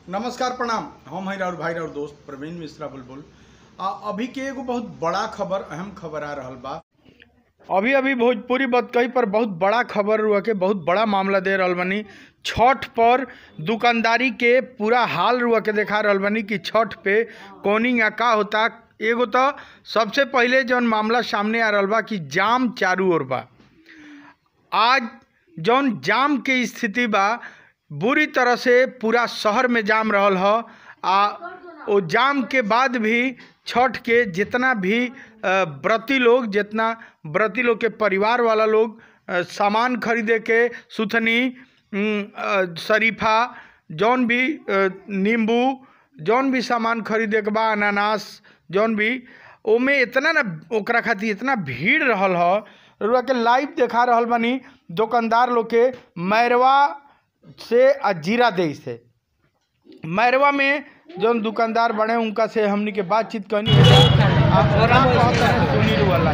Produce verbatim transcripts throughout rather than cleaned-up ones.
नमस्कार प्रणाम। हम हैं और भाई और दोस्त प्रवीण मिश्रा बुलबुल। आ अभी के एगो बहुत बड़ा खबर, अहम खबर आ रहल बा। अभी अभी भोजपुरी बतकही पर बहुत बड़ा खबर हुआ के बहुत बड़ा मामला दे रहल बनी। छठ पर दुकानदारी के पूरा हाल रुआ के देखा रहल बनी कि छठ पे कौनी या का होता। एगो तो सबसे पहले जौन मामला सामने आ रहल बा कि जाम चारू ओर बा। आज जौन जाम के स्थिति बा बुरी तरह से पूरा शहर में जाम रहल ह। आ वो जाम के बाद भी छठ के जितना भी व्रती लोग जितना व्रती लोग के परिवार वाला लोग सामान खरीदे के सुथनी शरीफा जौन भी नींबू जौन भी सामान खरीदे के बा अनानास जौन भी ओमे इतना ना ओकरा खातिर इतना भीड़ रहल ह। रुआ के लाइव देखा रहल बनी दुकानदार लोग के मैरवा से आ जीरा दे से मैरवा में जौन दुकानदार बने उनका से हमनी के बातचीत करनी है। सुनील वाला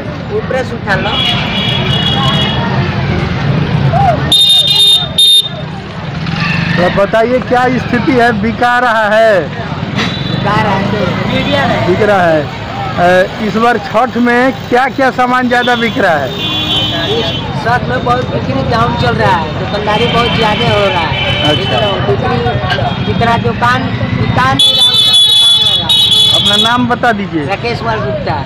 तो बताइए क्या स्थिति है, बिका रहा है बिक रहा है इस बार छठ में क्या क्या सामान ज्यादा बिक रहा है? छठ में बहुत बिक्री जाम चल रहा है, दुकानदारी बहुत ज्यादा हो रहा है। अच्छा, बिक्री जितना दुकान दुकान नहीं रहा उतना दुकान लगा। अपना नाम बता दीजिए। राकेश कुमार गुप्ता।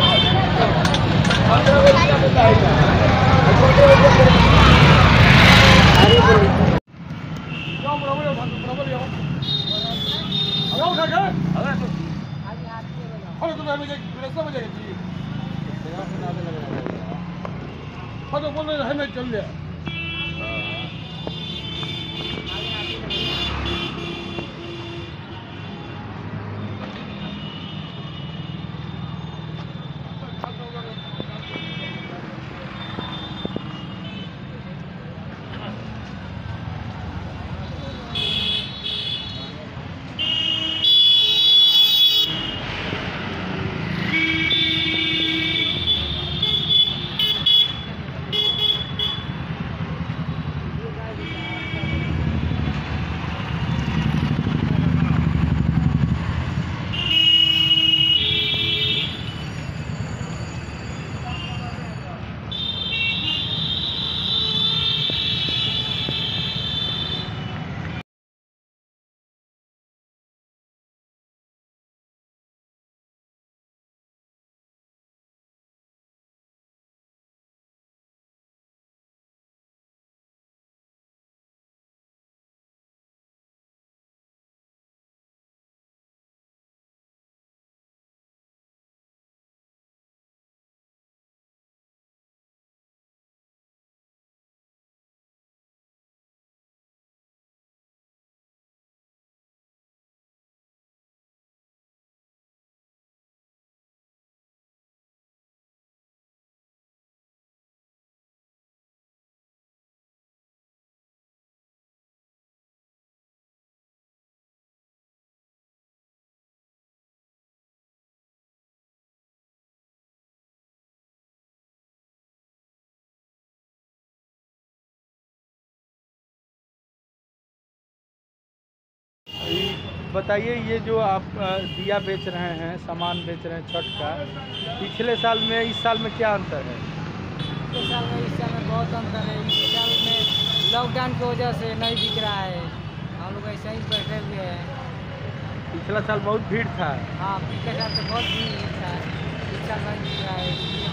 बताइए, ये जो आप दिया बेच रहे हैं, सामान बेच रहे हैं छठ का, पिछले साल में इस साल में क्या अंतर है? पिछले साल में इस साल में बहुत अंतर है। इस साल में लॉकडाउन की वजह से नहीं बिक रहा है, हम लोग ऐसे ही बैठे हुए हैं। पिछला साल बहुत भीड़ था। हाँ, पिछले साल तो बहुत भीड़ था, इस साल नहीं बिक रहा है, इसलिए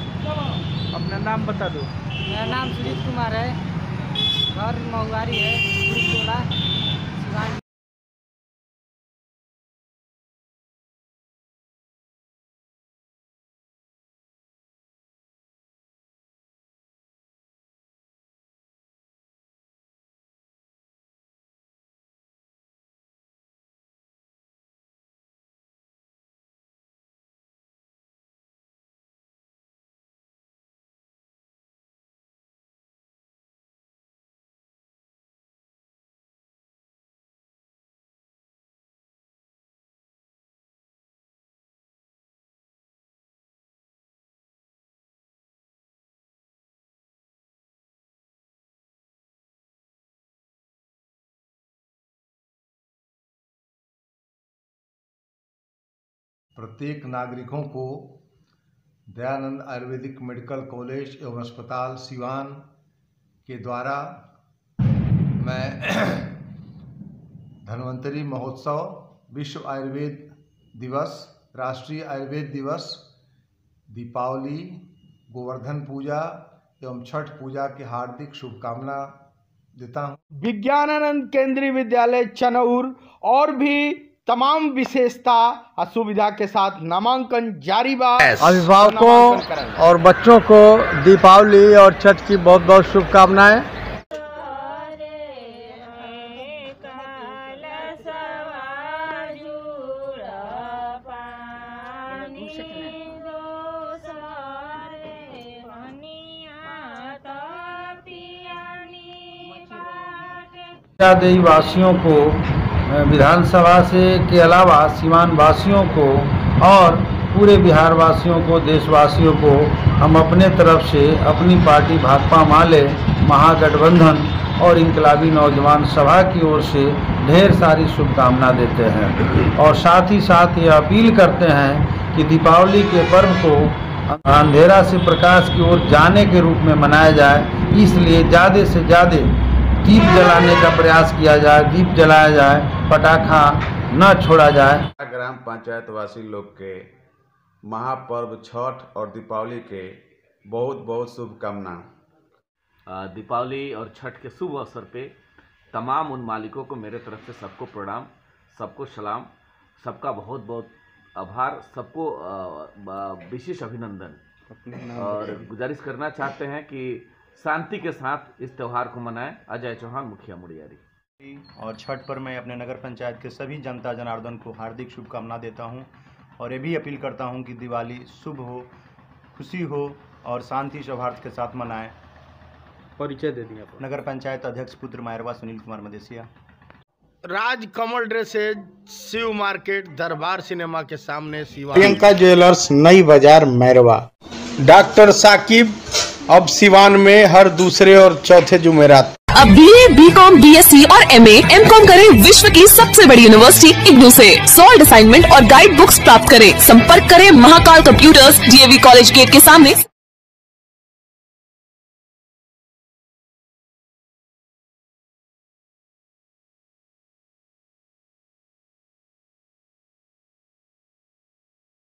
बैठे। अपना नाम बता दो। मेरा नाम सुजीत कुमार है, घर महुआरी है, सिवान। प्रत्येक नागरिकों को दयानंद आयुर्वेदिक मेडिकल कॉलेज एवं अस्पताल सिवान के द्वारा मैं धन्वंतरी महोत्सव, विश्व आयुर्वेद दिवस, राष्ट्रीय आयुर्वेद दिवस, दीपावली, गोवर्धन पूजा एवं छठ पूजा की हार्दिक शुभकामना देता हूँ। विज्ञानानंद केंद्रीय विद्यालय चनौर और भी तमाम विशेषता और सुविधा के साथ नामांकन जारी बा। अभिभावकों और बच्चों को दीपावली और छठ की बहुत बहुत शुभकामनाएं। देवी वासियों को, विधानसभा से के अलावा सीवान वासियों को और पूरे बिहार वासियों को, देशवासियों को हम अपने तरफ से अपनी पार्टी भाकपा माले महागठबंधन और इनकलाबी नौजवान सभा की ओर से ढेर सारी शुभकामना देते हैं और साथ ही साथ ये अपील करते हैं कि दीपावली के पर्व को अंधेरा से प्रकाश की ओर जाने के रूप में मनाया जाए। इसलिए ज़्यादा से ज़्यादा दीप जलाने का प्रयास किया जाए, दीप जलाया जाए, पटाखा न छोड़ा जाए। ग्राम पंचायत वासी लोग के महापर्व छठ और दीपावली के बहुत बहुत शुभकामना। दीपावली और छठ के शुभ अवसर पे तमाम उन मालिकों को मेरे तरफ से सबको प्रणाम, सबको सलाम, सबका बहुत बहुत आभार, सबको विशेष अभिनंदन और गुजारिश करना चाहते हैं कि शांति के साथ इस त्यौहार को मनाएं। अजय चौहान, मुखिया मुड़ियारी। और छठ पर मैं अपने नगर पंचायत के सभी जनता जनार्दन को हार्दिक शुभकामना देता हूं और ये भी अपील करता हूं कि दिवाली शुभ हो, खुशी हो और शांति सौहार्द के साथ मनाएं। परिचय दे दिया। नगर पंचायत अध्यक्ष पुत्र Mairwa Sunil Kumar Madesiya. Raj Kamal dresses, Shiv market, Darbar cinema के सामने, सिवान। प्रियंका ज्वेलर्स, नई बाजार, मैरवा। डॉक्टर साकिब अब सिवान में हर दूसरे और चौथे जुमेरात। अब B A, B com, B S C और एम ए, एम कॉम करें विश्व की सबसे बड़ी यूनिवर्सिटी इग्नू से। सॉल्ड असाइनमेंट और गाइड बुक्स प्राप्त करें। संपर्क करें Mahakal computers, D A V college gate के सामने।